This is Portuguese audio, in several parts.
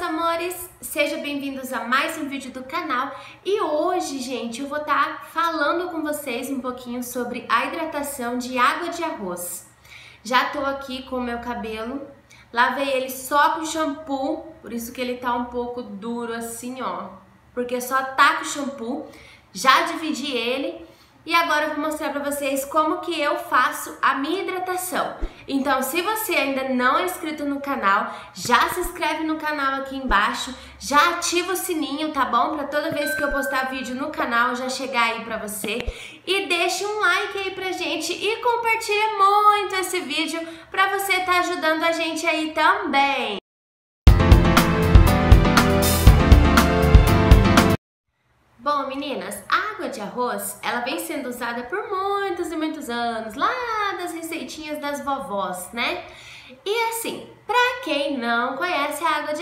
amores! Sejam bem-vindos a mais um vídeo do canal e hoje, gente, eu vou estar falando com vocês um pouquinho sobre a hidratação de água de arroz. Já tô aqui com o meu cabelo, lavei ele só com shampoo, por isso que ele tá um pouco duro assim, ó, porque só tá com shampoo. Já dividi ele e agora eu vou mostrar pra vocês como que eu faço a minha hidratação. Então, se você ainda não é inscrito no canal, já se inscreve no canal aqui embaixo, já ativa o sininho, tá bom? Pra toda vez que eu postar vídeo no canal já chegar aí pra você. E deixe um like aí pra gente e compartilha muito esse vídeo pra você tá ajudando a gente aí também. Bom, meninas, a água de arroz, ela vem sendo usada por muitos e muitos anos, lá das receitinhas das vovós, né? E assim, pra quem não conhece a água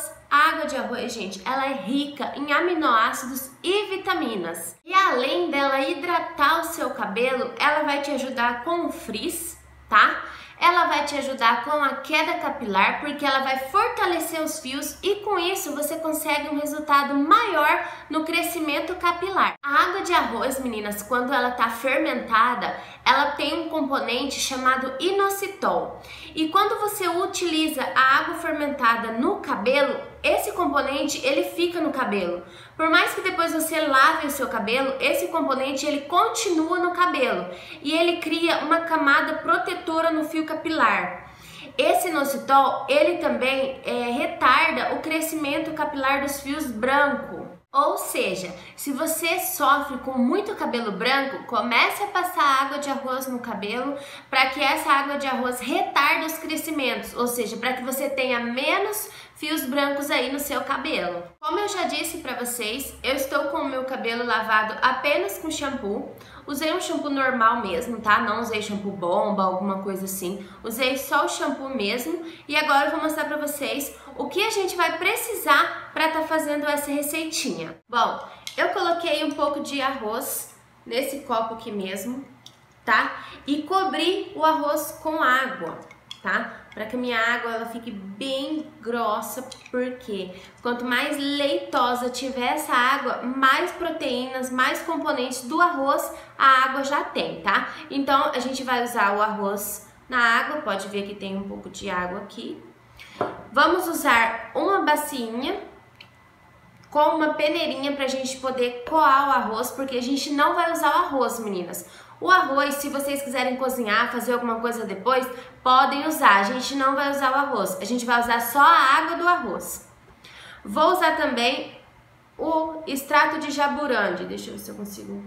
de arroz, gente, ela é rica em aminoácidos e vitaminas. E além dela hidratar o seu cabelo, ela vai te ajudar com o frizz, tá? Ela vai te ajudar com a queda capilar, porque ela vai fortalecer os fios e com isso você consegue um resultado maior no crescimento capilar. A água de arroz, meninas, quando ela tá fermentada, ela tem um componente chamado inositol. E quando você utiliza a água fermentada no cabelo, esse componente ele fica no cabelo. Por mais que depois você lave o seu cabelo, esse componente ele continua no cabelo e ele cria uma camada protetora no fio capilar. Esse inositol, ele também retarda o crescimento capilar dos fios brancos. Ou seja, se você sofre com muito cabelo branco, comece a passar água de arroz no cabelo para que essa água de arroz retarde os crescimentos, ou seja, para que você tenha menos fios brancos aí no seu cabelo. Como eu já disse para vocês, eu estou com o meu cabelo lavado apenas com shampoo. Usei um shampoo normal mesmo, tá? Não usei shampoo bomba, alguma coisa assim. Usei só o shampoo mesmo e agora eu vou mostrar pra vocês o que a gente vai precisar pra tá fazendo essa receitinha. Bom, eu coloquei um pouco de arroz nesse copo aqui mesmo, tá? E cobri o arroz com água, tá? Para que a minha água ela fique bem grossa, porque quanto mais leitosa tiver essa água, mais proteínas, mais componentes do arroz a água já tem, tá? Então a gente vai usar o arroz na água, pode ver que tem um pouco de água aqui. Vamos usar uma bacinha com uma peneirinha pra gente poder coar o arroz, porque a gente não vai usar o arroz, meninas. O arroz, se vocês quiserem cozinhar, fazer alguma coisa depois, podem usar. A gente não vai usar o arroz, a gente vai usar só a água do arroz. Vou usar também o extrato de jaburandi, deixa eu ver se eu consigo.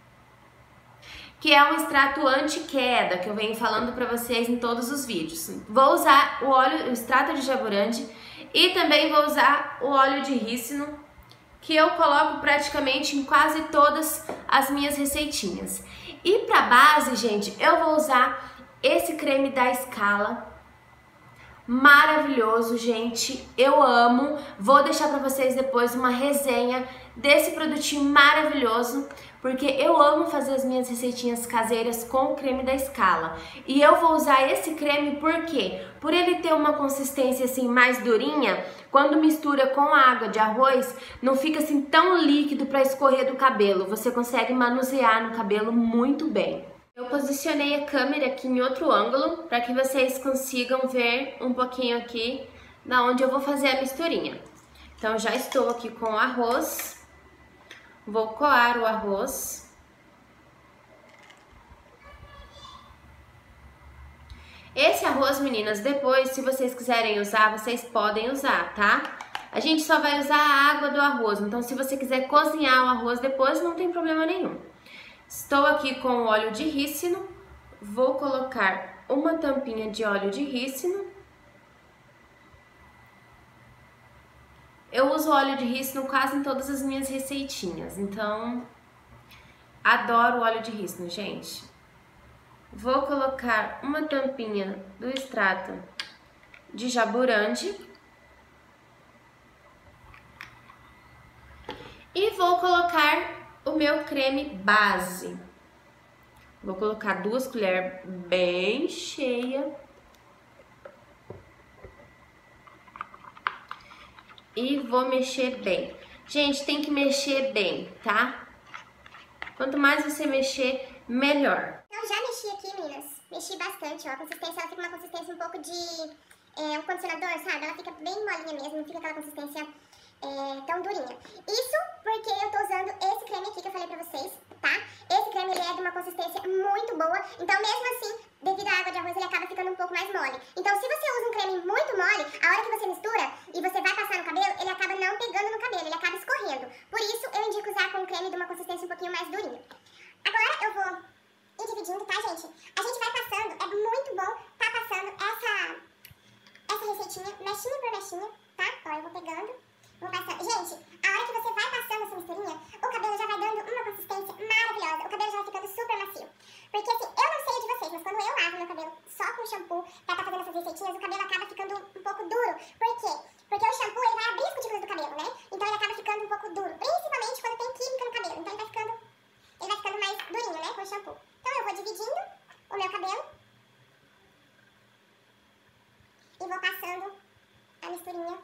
Que é um extrato anti-queda, que eu venho falando pra vocês em todos os vídeos. Vou usar o extrato de jaburandi e também vou usar o óleo de rícino, que eu coloco praticamente em quase todas as minhas receitinhas. E para base, gente, eu vou usar esse creme da Scala, maravilhoso, gente, eu amo. Vou deixar para vocês depois uma resenha desse produtinho maravilhoso, porque eu amo fazer as minhas receitinhas caseiras com o creme da Scala. E eu vou usar esse creme porque, por ele ter uma consistência assim mais durinha, quando mistura com a água de arroz, não fica assim tão líquido para escorrer do cabelo. Você consegue manusear no cabelo muito bem. Eu posicionei a câmera aqui em outro ângulo para que vocês consigam ver um pouquinho aqui da onde eu vou fazer a misturinha. Então já estou aqui com o arroz. Vou coar o arroz. Esse arroz, meninas, depois, se vocês quiserem usar, vocês podem usar, tá? A gente só vai usar a água do arroz, então se você quiser cozinhar o arroz depois, não tem problema nenhum. Estou aqui com o óleo de rícino, vou colocar uma tampinha de óleo de rícino. Eu uso óleo de rícino quase em todas as minhas receitinhas, então adoro óleo de rícino, gente. Vou colocar uma tampinha do extrato de jaburandi e vou colocar o meu creme base. Vou colocar 2 colheres bem cheias. e vou mexer bem. Gente, tem que mexer bem, tá? Quanto mais você mexer, melhor. Eu já mexi aqui, meninas. Mexi bastante, ó. A consistência, ela fica uma consistência um pouco de um condicionador, sabe? Ela fica bem molinha mesmo, não fica aquela consistência tão durinha. Isso porque eu tô usando esse creme aqui que eu falei pra vocês, tá? Esse creme, ele é de uma consistência muito boa, então mesmo assim, devido à água de arroz, ele acaba ficando um pouco mais mole. Então se você usa um creme muito mole, a hora que você mistura e você vai passar no cabelo, ele acaba não pegando no cabelo, ele acaba escorrendo. Por isso, eu indico usar com um creme de uma consistência um pouquinho mais durinha. Agora eu vou ir dividindo, tá, gente? A gente vai passando, é muito bom tá passando essa receitinha, mexinha por mexinha, tá? Ó, eu vou pegando, vou passando. Gente, a hora que você vai passando essa misturinha, o cabelo já vai dando uma consistência maravilhosa, o cabelo já vai ficando super macio. Porque assim, eu não sei de vocês, mas quando eu lavo meu cabelo só com shampoo pra tá fazendo essas receitinhas, o cabelo acaba ficando um pouco duro. Por quê? Porque o shampoo, ele vai abrir as cutículas do cabelo, né? Então ele acaba ficando um pouco duro, principalmente quando tem química no cabelo. Então ele vai ficando mais durinho, né, com o shampoo. Então eu vou dividindo o meu cabelo e vou passando a misturinha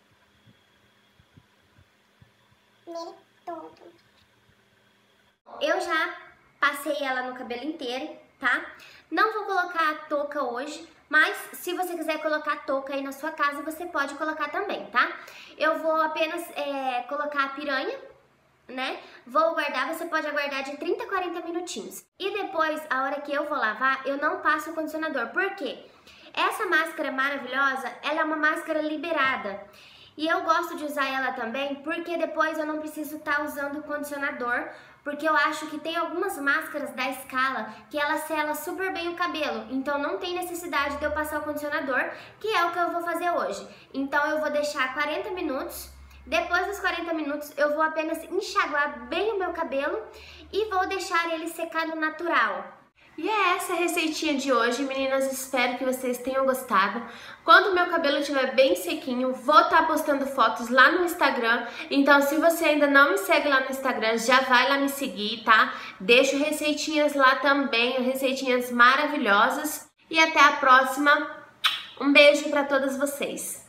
nele todo. Eu já passei ela no cabelo inteiro, tá? Não vou colocar a touca hoje, mas se você quiser colocar a touca aí na sua casa, você pode colocar também, tá? Eu vou apenas colocar a piranha, né? Vou guardar, você pode aguardar de 30 a 40 minutinhos. E depois, a hora que eu vou lavar, eu não passo o condicionador. Por quê? Essa máscara maravilhosa, ela é uma máscara liberada. E eu gosto de usar ela também porque depois eu não preciso estar usando o condicionador, porque eu acho que tem algumas máscaras da Scala que ela sela super bem o cabelo, então não tem necessidade de eu passar o condicionador, que é o que eu vou fazer hoje. Então eu vou deixar 40 minutos, depois dos 40 minutos eu vou apenas enxaguar bem o meu cabelo e vou deixar ele secar no natural. E é essa a receitinha de hoje, meninas, espero que vocês tenham gostado. Quando o meu cabelo estiver bem sequinho, vou estar postando fotos lá no Instagram, então se você ainda não me segue lá no Instagram, já vai lá me seguir, tá? Deixo receitinhas lá também, receitinhas maravilhosas, e até a próxima. Um beijo para todas vocês.